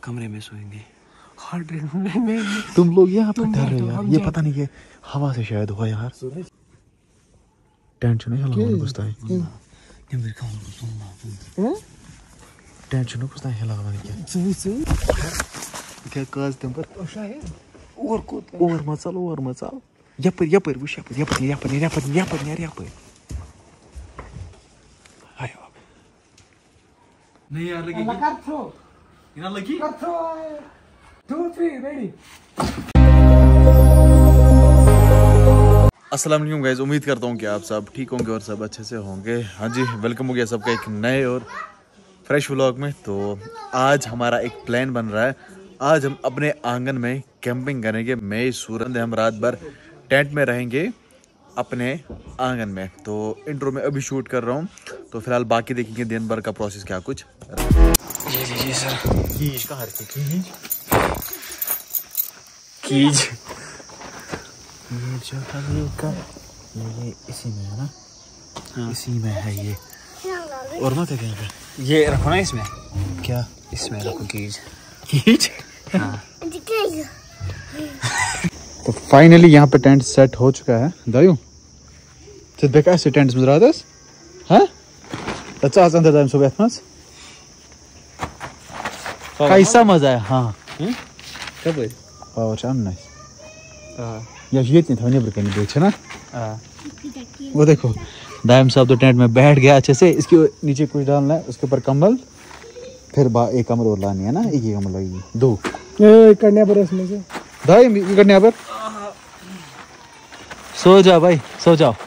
कमरे में सोएंगे। तुम लोग यहाँ पर डर रहे हो यार, ये पता नहीं कि हवा से शायद हुआ यार। टेंशन है हला कुछ है टेंशन है कुछ हला क्या काज तुम पर और मचाल यपर वुश यपर नहीं यार लगी इना लगी 2 3 रेडी। अस्सलाम वालेकुम गाइस, उम्मीद करता हूँ कि आप सब ठीक होंगे और सब अच्छे से होंगे। हाँ जी, वेलकम हो गया सबका एक नए और फ्रेश व्लॉग में। तो आज हमारा एक प्लान बन रहा है। आज हम अपने आंगन में कैंपिंग करेंगे। मैं सूरज हम रात भर टेंट में रहेंगे अपने आंगन में। तो इंट्रो में अभी शूट कर रहा हूँ, तो फिलहाल बाकी देखेंगे दिन भर का प्रोसेस क्या कुछ। ये लीजिए सर। कीज कहाँ रखी? कीज ये जो है का ये इसी में है ना? हाँ। इसी में है ये। और मत है कहीं पे? ये रखो ना इसमें। क्या? इसमें रखो कीज। कीज? हाँ। तो फाइनली यहाँ पे टेंट सेट हो चुका है। दायु तो देखा ऐसे टेंट्स में रात हाँ अच्छा आज अंदर दायम सुबह मस कैसा मजा है। हाँ कब है? पावर चाम नाइस। हां या ये नहीं था नेबर कहीं देख ना। हां वो देखो दायम साहब तो टेंट में बैठ गया अच्छे से। इसके नीचे कुछ डालना है, उसके ऊपर कंबल, फिर एक कमर और लानी है ना। एक ही कमर लगेगी, दो करने पर इसमें से दायम ये करने पर। सो जाओ भाई, सो जाओ।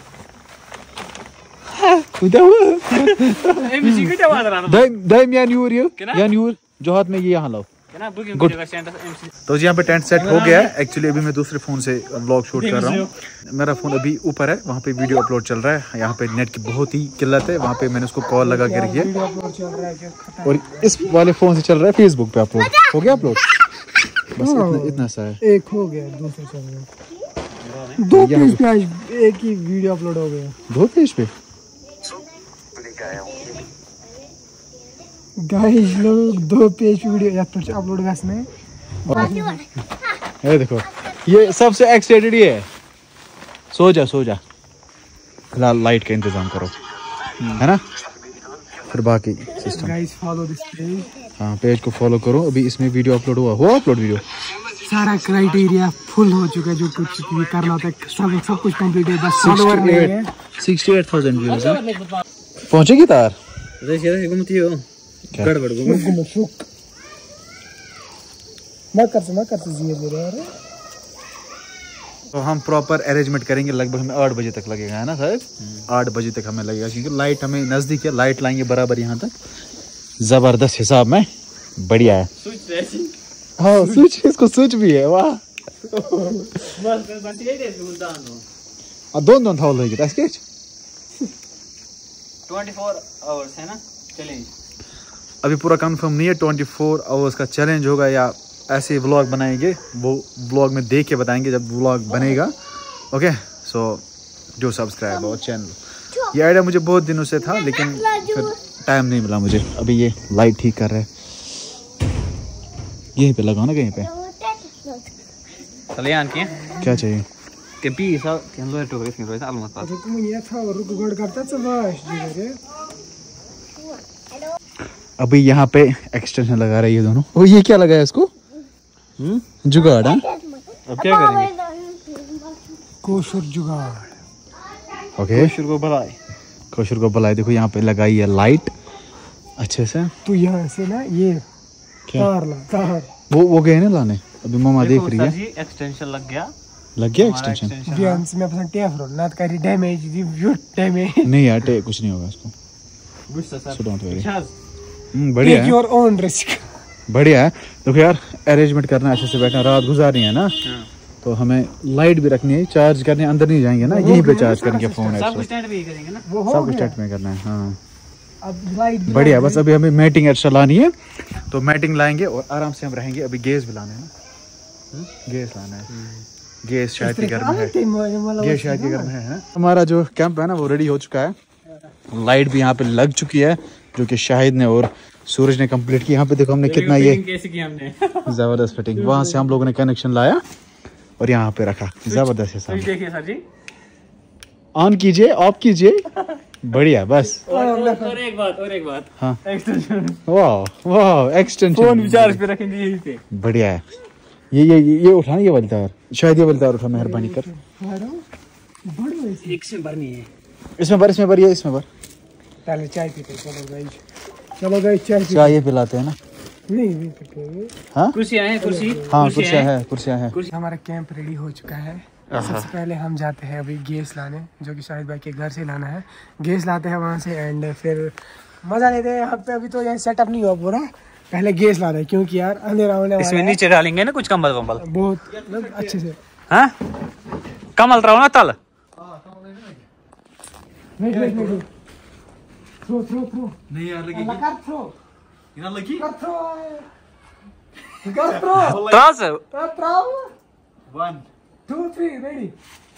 दायम यान यूर जो हाथ में ये यहाँ लाओ। गुड। तो जी यहाँ पे टेंट सेट हो गया है। एक्चुअली अभी मैं दूसरे फोन से व्लॉग शूट कर रहा हूँ। मेरा फोन अभी ऊपर है, वहाँ पे वीडियो अपलोड चल रहा है। यहाँ पे नेट की बहुत ही किल्लत है, वहाँ पे मैंने उसको कॉल लगा के रखी है। और इस वाले फोन से चल रहा है फेसबुक पे अपलोड। हो गया अपलोड? बस इतना सा है। एक हो गया, दूसरा चल रहा है। 2 पेज पे आज एक ही वीडियो अपलोड हो गया। 2 पेज पे गाइस लोग 2 पेज पे वीडियो अपलोड करने। ये देखो ये सबसे एक्साइटेड ये है। सो जा फिलहाल लाइट का इंतजाम करो, है ना? फिर बाकी system. Guys follow this page. हाँ पेज को फॉलो करो। अभी इसमें वीडियो अपलोड हुआ अपलोड वीडियो सारा क्राइटेरिया फुल हो चुका है। जो कुछ भी करना था सब कुछ कंप्लीट है। बस फॉलोवर नहीं है। 68,000 व्यूज है। पहुंचेगी तार घूमती हो गड़बड़ मत कर धीरे यार। तो हम प्रॉपर अरेंजमेंट करेंगे। लगभग हमें 8 बजे तक लगेगा, है ना शायद? 8 बजे तक हमें लगेगा, क्योंकि लाइट हमें नजदीक है। लाइट लाएंगे बराबर यहाँ तक, जबरदस्त हिसाब में, बढ़िया है। हाँ स्विच, इसको स्विच भी है। वाह दोन था 24 आवर्स है ना चैलेंज। अभी पूरा कंफर्म नहीं है। 24 आवर्स का चैलेंज होगा या ऐसे व्लॉग बनाएंगे, वो व्लॉग में देख के बताएंगे जब व्लॉग बनेगा। ओके सो डू सब्सक्राइब और चैनल। ये आइडिया मुझे बहुत दिनों से था, लेकिन फिर टाइम नहीं मिला मुझे। अभी ये लाइट ठीक कर रहे हैं, यहीं पे लगाओ ना कहीं पे। कल्याण के क्या चाहिए? के पी सा के लो तो के रो सा अलमत पास। तुम ये था और रुक गड़ करता तो बस जी। अभी यहाँ पे एक्सटेंशन लगा रहे हैं ये दोनों। ओ ये क्या लगाया इसको? जुगाड़। हाँ अब क्या करेंगे? कोशर जुगाड़। ओके कोशर को बुलाए। देखो यहाँ पे लगाई है लाइट अच्छे से। तो यहाँ से ना ये तार वो गए ना लाने। अभी मामा देख रही है। एक्सटेंशन लग गया एक्सटेंशन। ध्यान से मैं अपना टेप रो ना करी डैमेज दी डैमेज नहीं यार कुछ नहीं होगा इसको। गुस्सा सर डोंट वरी। बढ़िया है, योर ओन रिस्क। बढ़िया है। देखो यार अरेंजमेंट करना, अच्छे से बैठना, रात गुजारनी है ना। तो हमें लाइट भी रखनी है, चार्ज करने अंदर नहीं जाएंगे ना, यहीं पे चार्ज करेंगे फोन। सब कुछ स्टैंड भी करेंगे ना, सब कुछ स्टार्ट में करना है। हाँ अब लाइट बढ़िया। बस अभी हमें मैटिंग एक्स्ट्रा लानी है, तो मैटिंग लाएंगे और आराम से हम रहेंगे। अभी गैस भी लाना है ना, गैस लाना है। गैस शायद के घर में है, गैस शायद के घर में है। हमारा जो कैंप है ना वो रेडी हो चुका है। लाइट भी यहाँ पे लग चुकी है, जो कि शाहिद ने और सूरज ने कंप्लीट की। यहाँ पे देखो हमने कितना ये कैसे की हमने जबरदस्त फिटिंग, वहां से हम लोगों ने कनेक्शन लाया और यहाँ पे रखा, जबरदस्त है साहब। देखिए सर जी, ऑन कीजिए, ऑफ कीजिए, बढ़िया बस। और एक बात हाँ एक्सटेंशन, वाह वाह एक्सटेंशन, फोन भी चार्ज पे रखेंगे यहीं पे। बढ़िया है। ये उठाना, ये वाली तार, शायद ये वाली तार उठा, मेहरबानी कर। एक से भरनी है। इसमें भर ये इसमें भर। पहले चाय पीते हैं, चलो गाइस चाय ये पिलाते हैं ना। नहीं पीते। हाँ कुर्सियाँ हैं, हाँ कुर्सियाँ हैं। हमारा कैंप रेडी हो चुका है। सबसे पहले हम जाते हैं अभी गैस लाने, जो कि शाहिद भाई के घर से लाना है। गैस लाते हैं वहाँ से एंड फिर मजा लेते हैं। यहाँ पे अभी तो यहाँ सेटअप नहीं हुआ पूरा, पहले गैस लाना है क्योंकि यार अंधेरा होने वाला है। इसमें नीचे डालेंगे ना कुछ कंबल वंबल, बहुत मतलब अच्छे से। हाँ कमल रहो ना तल। वेट थ्रो नहीं यार लगी, कर थ्रो यहाँ लगी। कर थ्रो त्रास 1 2 3 रेडी।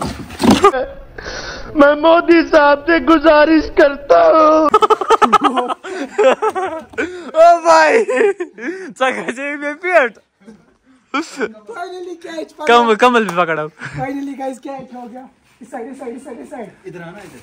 मैं मोदी साहब से गुजारिश करता हूँ। ओ भाई सगाई में पेट फाइनली कैच पकड़ा। कमल भी पकड़ा। फाइनली गाइस कैच हो गया। इस साइड इधर आना, इधर।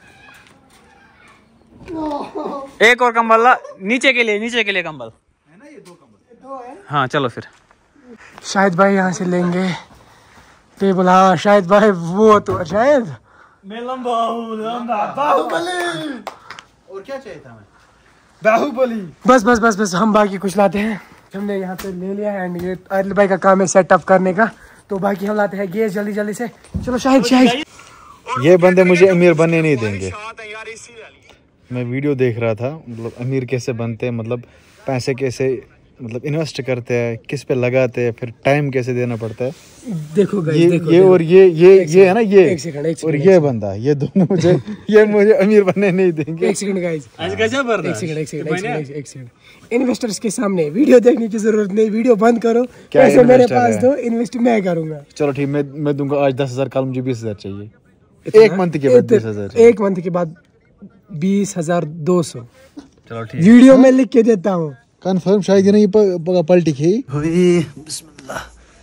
एक और कंबल ला, नीचे के लिए कंबल है ना, ये 2 कंबल। 2 है। हाँ चलो फिर। शाहिद भाई यहाँ से लेंगे टेबल। हाँ शाहिद भाई वो तो शायद मैं लंबा बाहुबली। और क्या चाहिए था हमें? बाहुबली। बस हम बाकी कुछ लाते हैं। हमने यहाँ पे ले लिया है एंड ये आदिल भाई का काम है सेटअप करने का, तो बाकी हम लाते हैं गैस जल्दी से। चलो शाहिद ये बंदे मुझे अमीर बनने नहीं देंगे। मैं वीडियो देख रहा था, मतलब अमीर कैसे बनते हैं, मतलब पैसे कैसे मतलब इन्वेस्ट करते हैं, किस पे लगाते हैं, फिर टाइम कैसे देना पड़ता है। देखो गाइस, ये देखो, ये देखो। और ये है ना, ये एक सेकंड, और ये बंदा, ये दोनों मुझे अमीर बनने नहीं देंगे। एक सेकंड गाइस, एक सेकंड। इन्वेस्टर्स के सामने वीडियो देखने की जरूरत नहीं, वीडियो बंद करो। क्या पैसे मेरे इन्वेस्टर पास है? दो, इन्वेस्ट मैं करूंगा। चलो ठीक, मैं दूंगा आज 10,000, कल मुझे 20,000 चाहिए। एक मंथ के बाद 20,000। एक मंथ के बाद 20,200। चलो ठीक। वीडियो में लिख के देता हूँ। कंफर्म शायद ये नहीं पलटी खी। बिस्मिल्लाह।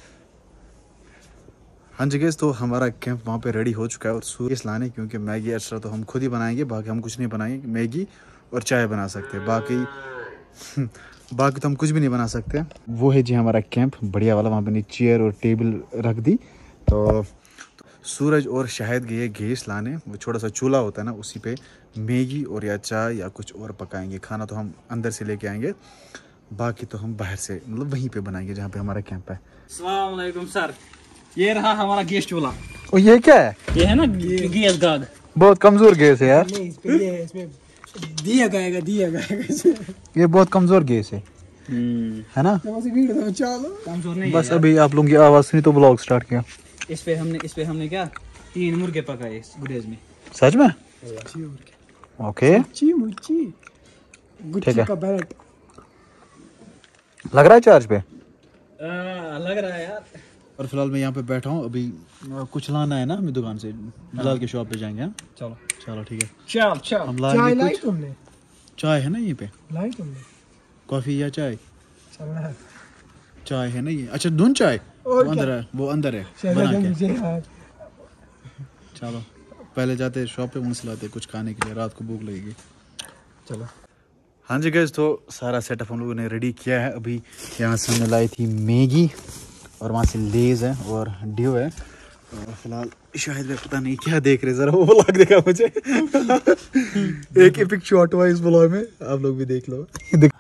हाँ जी गाइस, तो हमारा कैंप वहाँ पे रेडी हो चुका है और सूरज लाने, क्योंकि मैगी एक्स्ट्रा तो हम खुद ही बनाएंगे, बाकी हम कुछ नहीं बनाएंगे। मैगी और चाय बना सकते हैं, बाकी तो हम कुछ भी नहीं बना सकते। वो है जी हमारा कैंप बढ़िया वाला, वहाँ पे चेयर और टेबल रख दी। तो सूरज और शाहिद गए गैस लाने, वो छोटा सा चूल्हा होता है ना, उसी पे मैगी और या चाय या कुछ और पकाएंगे। खाना तो हम अंदर से लेके आएंगे, बाकी तो हम बाहर से मतलब वहीं पे बनाएंगे जहाँ पे हमारा कैंप है। अस्सलाम वालेकुम सर, ये रहा हमारा गैस चूल्हा। और ये क्या है? ये है ना गैस गाद। बहुत कमजोर गैस है यार। नहीं, इसमें दिया गएगा। ये बहुत कमजोर गैस है ना? कमजोर नहीं बस अभी आप लोगों की आवाज सुनी तो ब्लॉग स्टार्ट किया। इस पे हमने क्या 3 मुर्गे पकाए इस गुडेज में। सच में? ओके, गुच्ची का बैट लग रहा है चार्ज पे। लग रहा है यार। और फिलहाल मैं यहाँ पे बैठा हूँ। अभी कुछ लाना है ना हमें दुकान से, बिलाल के शॉप पे जाएंगे। हाँ चलो ठीक है, चल हम चाय लाएंगे लाई कुछ। तुमने? चाय है ना यहीं पे? लाई तुमने? कॉफी या चाय? चलना है। चाय है ना ये? अच्छा धुन चाय वो अंदर है बना के। चलो पहले जाते शॉप पे, वहाँ से लाते कुछ खाने के लिए, रात को भूख लगेगी। चलो। हाँ जी गाइस, तो सारा सेटअप हम लोगों ने रेडी किया है। अभी यहाँ से हमने लाई थी मैगी और वहाँ से लेज है और ड्यू है। और फिलहाल शायद वे पता नहीं क्या देख रहे, जरा वो ब्लॉग देखा मुझे। एक एपिक शॉट हुआ इस ब्लॉग में, आप लोग भी देख लो।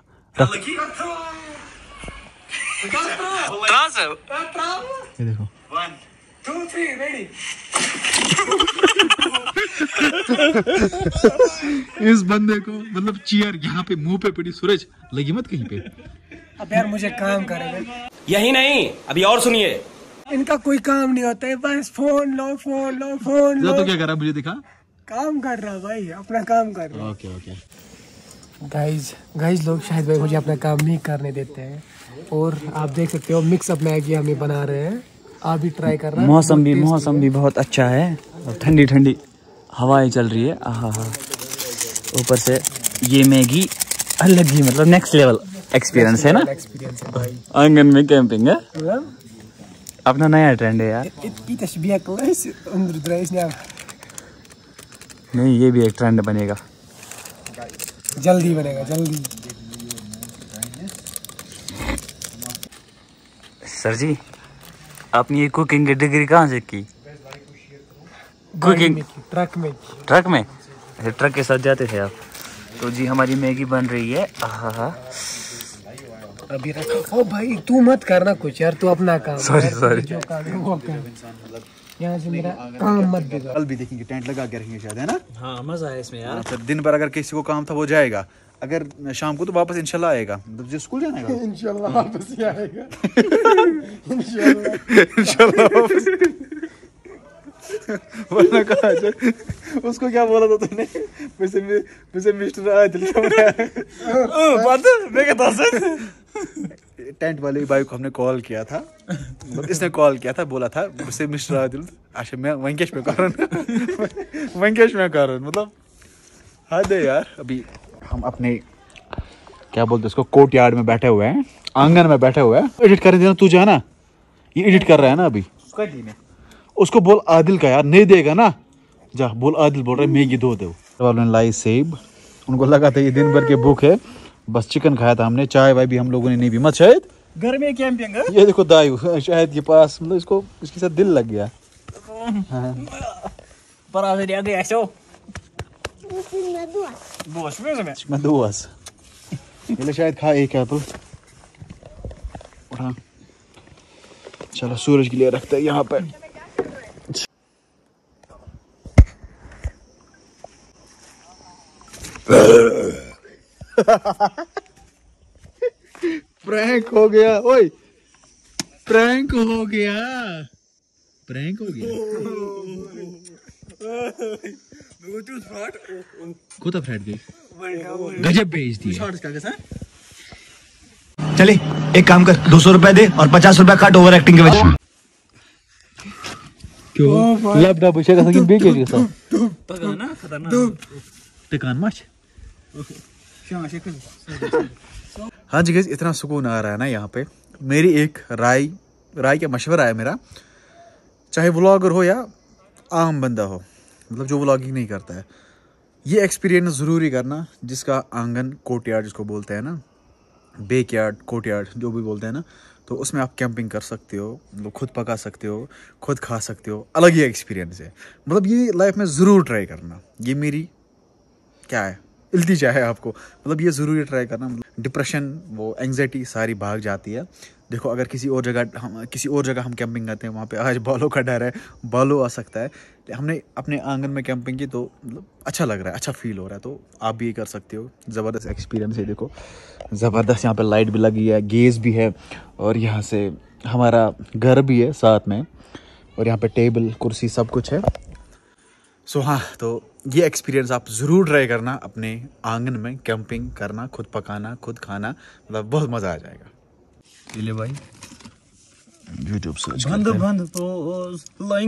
ये देखो 1 2 3 रेडी। इस बंदे को मतलब चेयर यहाँ पे मुंह पे पड़ी, सूरज लगी मत कहीं पे। अब यार मुझे काम करेगा। यही नहीं, अभी और सुनिए। इनका कोई काम नहीं होता है, बस फोन लो। तो क्या कर रहा मुझे दिखा? काम कर रहा भाई, अपना काम कर रहा। ओके। गाइस लोग शायद भाई मुझे अपना काम नहीं करने देते हैं। और आप देख सकते हो मिक्स अप मैगी हमें बना रहे हैं, आप भी ट्राई कर रहे हैं। मौसम भी बहुत अच्छा है और ठंडी ठंडी हवाएं चल रही है। आहा, ऊपर से ये मैगी अलग ही मतलब नेक्स्ट लेवल एक्सपीरियंस है ना, एक्सपीरियंस है भाई। आंगन में कैंपिंग है, अपना नया ट्रेंड है यार। नहीं, ये भी एक ट्रेंड बनेगा, जल्दी बनेगा, जल्दी। सर जी, आपने ये कुकिंग की डिग्री कहाँ से की? कुकिंग ट्रक में। ट्रक में? अच्छा, ट्रक के साथ जाते थे आप। तो जी हमारी मैगी बन रही है। आहा, अभी रखो। ओ भाई तू मत करना कुछ यार, तू अपना काम। सॉरी। जो काम है वो कर। यहाँ से मेरा काम मत बिगाड़। कल भी देखेंगे, टेंट लगा के रखेंगे शायद, है ना? हाँ मजा है इसमें यार। फिर दिन भर अगर किसी को काम था वो जाएगा, अगर शाम को तो वापस इंशाल्लाह आएगा, मतलब जो स्कूल जाना है इंशाल्लाह वापस ही आएगा। इंशाल्लाह वापस। वरना कहा उसको क्या बोला था तूने? वैसे मिस्टर आदिल टेंट वाले भाई को हमने कॉल किया था, इसने कॉल किया था, बोला था मुझसे मिस्टर आदिल। अच्छा मैं वंकेश में कारण मतलब हद है यार। अभी हम अपने क्या बोलते हैं उसको, कोर्ट यार्ड में बैठे हुए हैं, आंगन में बैठे हुए हैं। एडिट कर देना तू, जाना ये एडिट कर रहा है ना अभी, उसको बोल आदिल का यार, नहीं देगा ना, जा बोल आदिल बोल रहा है मैगी दो दो। वालों ने लाई सेब, उनको लगा था ये दिन भर के भूख है, बस चिकन खाया था हमने, चाय वाय भी हम लोगों ने नहीं पी मत। शायद घर में कैंपिंग है। ये देखो दायु शायद के पास, मतलब इसको इसके साथ दिल लग गया। ये शायद खा एक एप्पल। हाँ चलो सूरज के लिए रखते हैं यहाँ पे। प्रैंक हो गया, ओए प्रैंक हो गया, प्रैंक हो गया। कोता फ्रेड गई, गजब बेच दी। चले एक काम कर, 200 रुपए दे और 50 रुपए काट ओवर एक्टिंग के वजह। क्यों लैपटॉप शेका सकी बेके के साथ पकाना खतरनाक टिकान मच। हाँ जी गाइस, इतना सुकून आ रहा है ना यहाँ पे। मेरी एक राय का मशवरा है मेरा, चाहे व्लॉगर हो या आम बंदा हो, मतलब जो व्लॉगिंग नहीं करता है, ये एक्सपीरियंस ज़रूरी करना, जिसका आंगन कोर्टयार्ड जिसको बोलते हैं ना, बैकयार्ड कोर्टयार्ड जो भी बोलते हैं ना, तो उसमें आप कैंपिंग कर सकते हो, मतलब खुद पका सकते हो, खुद खा सकते हो, अलग ही एक्सपीरियंस है। मतलब ये लाइफ में ज़रूर ट्राई करना, ये मेरी क्या है इल्तिजा है आपको, मतलब ये ज़रूरी ट्राई करना। डिप्रेशन वो एंग्जाइटी सारी भाग जाती है। देखो अगर किसी और जगह हम कैंपिंग करते हैं, वहाँ पे आज बालों का डर है, बालों आ सकता है, हमने अपने आंगन में कैंपिंग की तो मतलब अच्छा लग रहा है, अच्छा फील हो रहा है, तो आप भी ये कर सकते हो। ज़बरदस्त एक्सपीरियंस है। देखो ज़बरदस्त यहाँ पे लाइट भी लगी है, गेज भी है, और यहाँ से हमारा घर भी है साथ में, और यहाँ पे टेबल कुर्सी सब कुछ है। सो हाँ, तो ये एक्सपीरियंस आप ज़रूर ट्राई करना, अपने आंगन में कैंपिंग करना, खुद पकाना, खुद खाना, मतलब बहुत मज़ा आ जाएगा। ले भाई YouTube सर्च बंद तो लाइक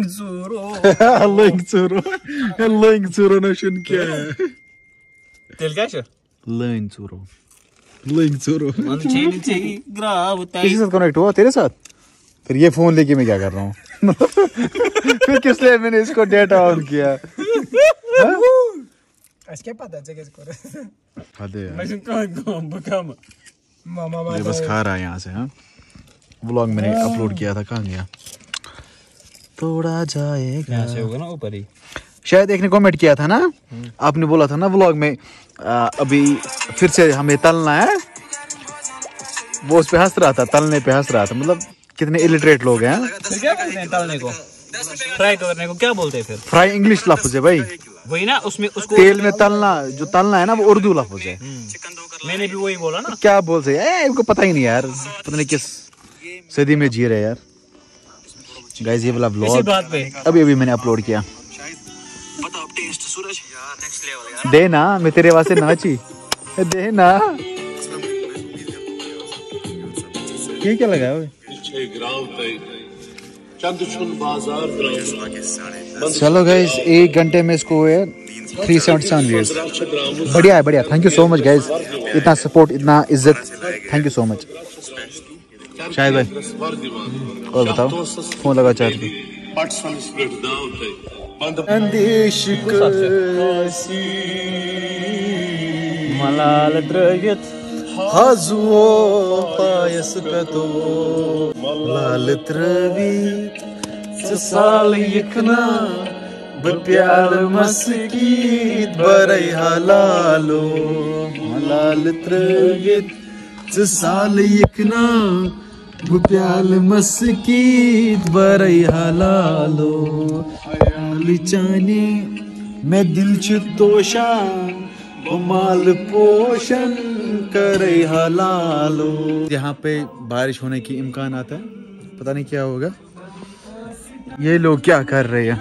चूरो ना सुन क्या है तेल क्या है लाइन चूरो किसी साथ कनेक्ट हुआ तेरे साथ? फिर ये फोन लेके मैं क्या कर रहा हूँ? फिर किस लिए मैंने इसको डेटा ऑन किया? क्या पता है इसको? ये बस खा रहा है यहाँ से। हाँ व्लॉग मैंने अपलोड किया था, कहाँ गया? थोड़ा जाएगा यहाँ से होगा ना ऊपर ही। शायद एक ने कमेंट किया था ना, आपने बोला था ना व्लॉग में अभी फिर से हमें तलना है, वो उस पे हंस रहा था, तलने पे हंस रहा था। मतलब कितने इलिटरेट लोग हैं। फिर क्या करते हैं तलने को? फ्राई करने को क्या बोलते हैं फिर? फ्राई इंग्लिश लफ्ज है भाई, वही ना, उसमें उसको तेल में तलना, जो तलना है ना वो उर्दू लफ्ज है। मैंने भी वही बोला ना। क्या बोलते हैं इनको पता ही नहीं यार, पता नहीं किस सदी में जी रहे यार। गाइस ये वाला व्लॉग अभी मैंने अपलोड किया। दे ना, मैं तेरे वास्ते नाची, दे ना। ये क्या लगा है? चलो गाइस 1 घंटे में इसको हुए 377 व्यूज। बढ़िया है, बढ़िया। Thank you so much guys, इतना सपोर्ट, इतना इज्जत, थैंक यू सो मच। शायद भाई और बताओ, फोन लगा चार्ज पे। अंदेश मलाल द्रवित हाजुओ पायस पे तो लाल त्रिवित साल यकना बप्याल मस्कीत बरई हलालो मलाल त्रिवित साल यकना बप्याल मस्कीत बरई हलालो चाने मैं दिल च तोशान माल पोषण करे हलालो। यहाँ पे बारिश होने की इम्कान आता है, पता नहीं क्या होगा। ये लोग क्या कर रहे हैं?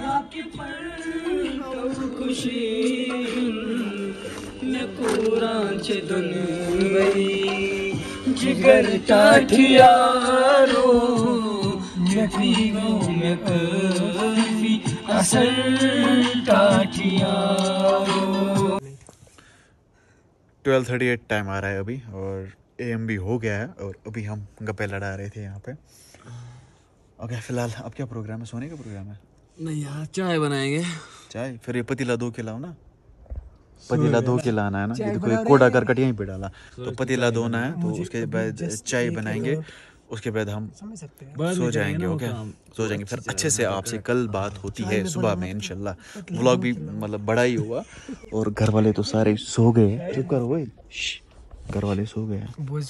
ट्वेल्व 38 टाइम आ रहा है अभी और AM भी हो गया है और अभी हम गप्पे लड़ा रहे थे यहाँ पे। ओके, फिलहाल अब क्या प्रोग्राम है? सोने का प्रोग्राम है? नहीं यार, चाय बनाएंगे। चाय? फिर ये पतीला 2 के लाओ ना, पतीला 2 के लाना है ना। ये देखो, कोड़ा करकट यहीं पे डाला, तो पतीला धोना है, तो उसके बाद चाय बनाएंगे, उसके बाद हम सो जाएंगे। ओके, सो जाएंगे। फिर अच्छे से आपसे कल बात होती है सुबह में इंशाल्लाह। व्लॉग भी मतलब बड़ा ही हुआ और घर वाले तो सारे सो गए। चुप करो भाई, घर वाले सो गए।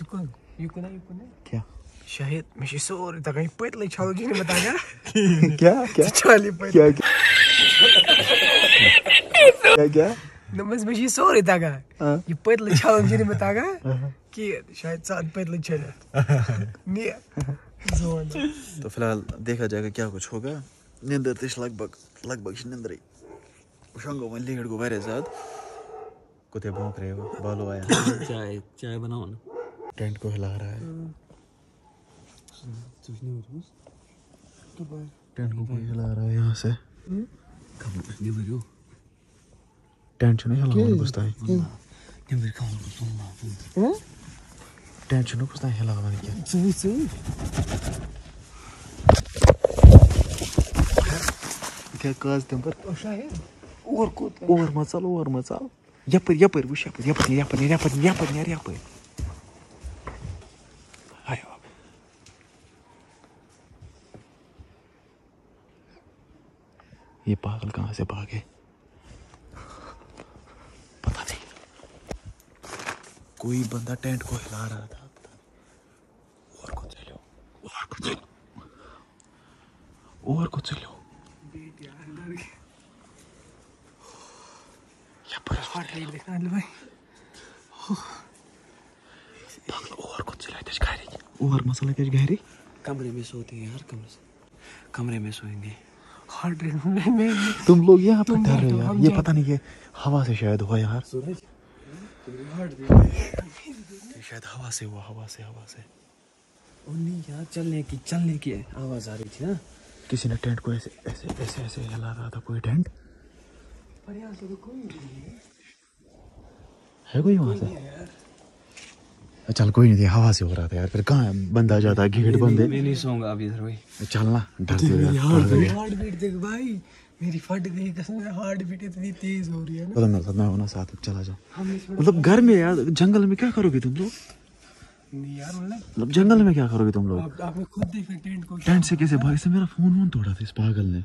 क्या शायद मैं सोर तक पतले छालो जी ने बताया क्या क्या चाली क्या क्या क्या नमस मैं सोर तक ये पतले छालो जी ने बताया कि शायद साथ पतले चले नहीं जोन। तो फिलहाल देखा जाएगा क्या कुछ होगा। नींद तिश लगभग नींद शंगो में लेड़ को बारे साथ कुत्ते भौंक रहे हो। बालो आया, चाय बनाओ ना। टेंट को हिला रहा है, टेंट को कोई हिला रहा है यहाँ से। टेंशन नहीं हिला बसता है, टेंशन नहीं बसता है हिला क्या काज तुम पर और मचाल यपर वुश यपर ये पागल कहाँ से भागे पता नहीं। कोई बंदा टेंट को हिला रहा था। और कुछ लो और कुछ और मसाला क्या गहरी कमरे में सोते हैं यार, कमरे में सोएंगे। तुम लोग यहाँ पे डर रहे हो यार, ये पता नहीं है हवा से शायद हुआ यार। शायद हवा से हुआ, हवा से और नहीं यार, चलने की आवाज आ रही थी ना। किसी ने टेंट को ऐसे हिला रहा था। कोई टेंट है कोई वहां से? चल कोई नहीं, हवा से हो रहा था यार। फिर कहाँ बंदा जाता है, गेट बंद है। मैं नहीं सोऊंगा अभी इधर भाई। चलना डरते हो यार। हार्ट बीट देख भाई, मेरी फट गई कसम से। हार्ट बीट इतनी तेज हो रही है ना। चलो मेरे साथ, मैं होना साथ, चला जाओ। मतलब घर में यार, जंगल में क्या करोगे तुम लोग? नहीं यार मतलब जंगल में क्या करोगे तुम लोग? आपने खुद देखा टेंट को, टेंट से कैसे भाग? से मेरा फोन तोड़ा था इस पागल ने।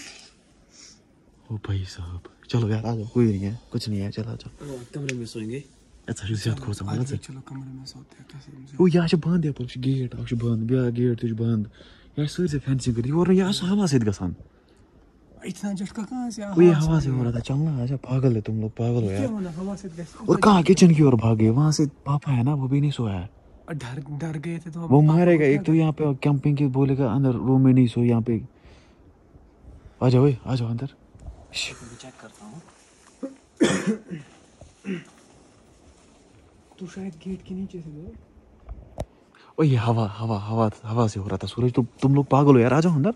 ओ भाई साहब, चलो यार आ जाओ, कोई नहीं है, कुछ नहीं है, चला जाओ। कमरे में सोएंगे। अच्छा ज्यादा खोसा मतलब चलो कमरे में सोते हैं कैसे। ओ यहाँ बंद है पर गेट बंद, ब्या गेट बंद यार। सारी फेंसिंग करी और यहाँ हवा से गसान। इतना झटका कहाँ से? ये हवा से हो रहा था। चलना, अच्छा पागल है तुम लोग, पागल हो यार। हवा से और कहाँ किचन की ओर भागे? वहां से पापा है ना, वो भी नहीं सोया है। डर गए थे तो वो मारेगा एक तो। यहाँ पे कैंपिंग के बोलेगा अंदर रूम में नहीं सो। यहाँ पे आ जाओ, आ जाओ अंदर। चेक करता हूँ। तो शायद गेट के नीचे से गए। ओ ये हवा से हो रहा था। सूरज तुम लोग पागल हो यार, आ जाओ अंदर।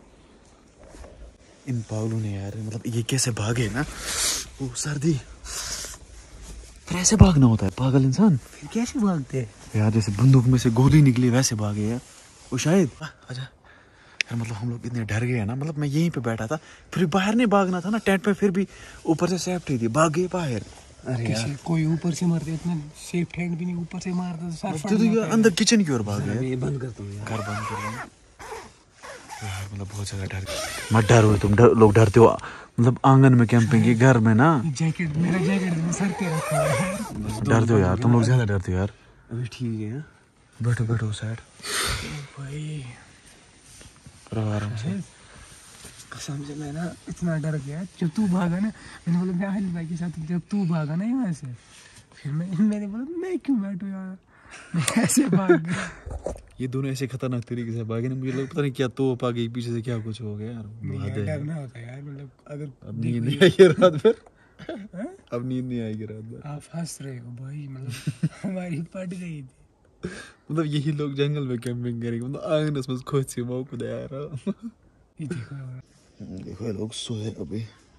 इन पागलों ने यार, मतलब ये कैसे भागे ना। ओ सर्दी, फिर ऐसे भागना होता है पागल इंसान। फिर कैसे भागते हैं यार? जैसे बंदूक में से गोली निकली वैसे भागे यार वो शायद। आजा यार, मतलब हम लोग इतने डर गए ना, मतलब मैं यहीं पे बैठा था, फिर बाहर नहीं भागना था ना टेंट में, फिर भी ऊपर से सेफ्टी थी, भाग गए बाहर। अरे यार कोई ऊपर से मारते, इतना सेफ टेंट भी नहीं, ऊपर से मारता तो सर फट तो यार अंदर किचन की ओर भाग गए। ये बंद करता हूँ यार। घर बंद कर रहा हूं। यार मतलब बहुत ज्यादा डर गए। मत डरो तुम, लोग डरते हो, मतलब आंगन में कैंपिंग की, घर में ना। जैकेट, मेरा जैकेट मैंने सर पे रखा है। डरते हो यार तुम लोग, ज्यादा डरते हो यार। अभी ठीक है। बैठो बैठो साइड, भाई आराम से। कसम से मैं ना इतना डर गया, जब तू भागा ना, मैंने बोला मैं आहिल भाई के साथ, जब तू भागा ना यहाँ से, फिर मैंने बोला मैं क्यों बैठूं यार, मैं ऐसे भाग गया। ये दोनों ऐसे खतरनाक तरीके से भागे ना, मुझे लगा पता नहीं क्या तोप आ गई पीछे से, क्या कुछ हो गया यार। डरना होता है यार, मतलब अगर अब नींद नहीं आएगी रात भर। अब नींद नहीं आएगी रात भर। आप हंस रहे हो भाई, मतलब हमारी पट गई थी। मतलब यही लोग जंगल में कैंपिंग करेंगे, मतलब आंगन में खुद से मौका दे यार। ये देखो ये लोग सोए अभी।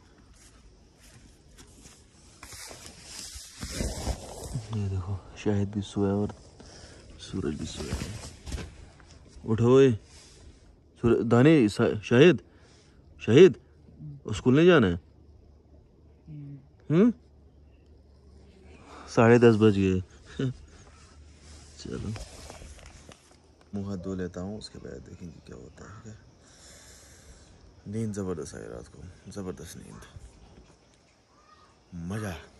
ये देखो शाहिद भी सोया और सूरज भी सोया है। उठो ओए दाने, शाहिद शाहिद स्कूल नहीं जाना है? 10:30 बज गए। चलो मुँह हाथ धो लेता हूँ, उसके बाद देखेंगे क्या होता है। नींद जबरदस्त आई रात को, जबरदस्त नींद, मजा।